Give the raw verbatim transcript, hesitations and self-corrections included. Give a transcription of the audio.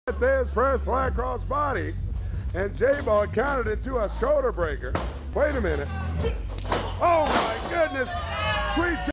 There's pressed flat across body, and Jaebo counted it to a shoulder breaker. Wait a minute. Oh my goodness. Sweet